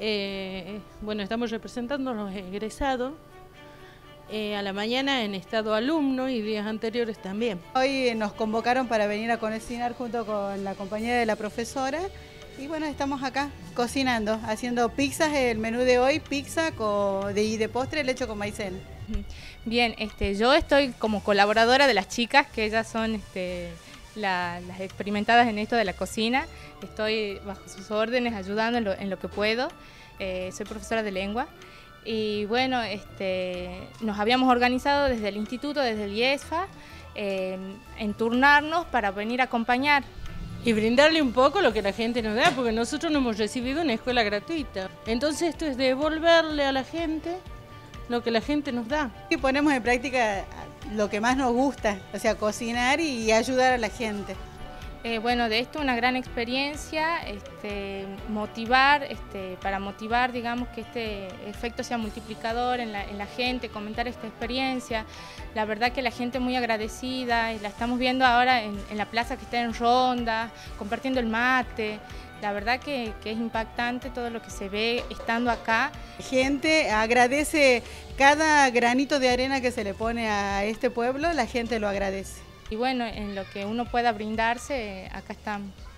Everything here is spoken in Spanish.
Bueno, estamos representando a los egresados a la mañana en estado alumno y días anteriores también. Hoy nos convocaron para venir a cocinar junto con la compañera de la profesora y bueno, estamos acá cocinando, haciendo pizzas. El menú de hoy, pizza y de postre leche con maicena. Bien, yo estoy como colaboradora de las chicas, que ellas son las experimentadas en esto de la cocina. Estoy bajo sus órdenes, ayudando en lo que puedo. Soy profesora de lengua. Y bueno, nos habíamos organizado desde el instituto, desde el IESFA, en turnarnos para venir a acompañar. Y brindarle un poco lo que la gente nos da, porque nosotros no hemos recibido una escuela gratuita. Entonces esto es devolverle a la gente lo que la gente nos da. Y ponemos en práctica lo que más nos gusta, o sea, cocinar y ayudar a la gente. Bueno, de esto una gran experiencia, motivar, para motivar, digamos, que este efecto sea multiplicador en la gente, comentar esta experiencia. La verdad que la gente muy agradecida, y la estamos viendo ahora en la plaza que está en Ronda, compartiendo el mate. La verdad que es impactante todo lo que se ve estando acá. La gente agradece cada granito de arena que se le pone a este pueblo, la gente lo agradece. Y bueno, en lo que uno pueda brindarse, acá estamos.